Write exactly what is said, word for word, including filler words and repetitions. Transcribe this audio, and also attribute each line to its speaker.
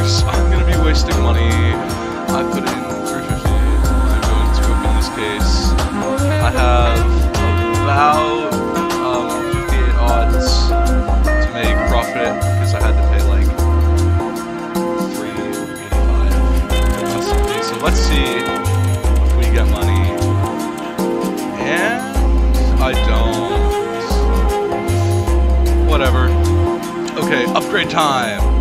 Speaker 1: cares? I'm gonna be wasting money. I put in three fifty. I'm going to open this case. I have about um, fifty-eight odds to make profit because I had to pay like three eighty-five or something. So let's see if we get money. And I don't. Whatever. Okay, upgrade time.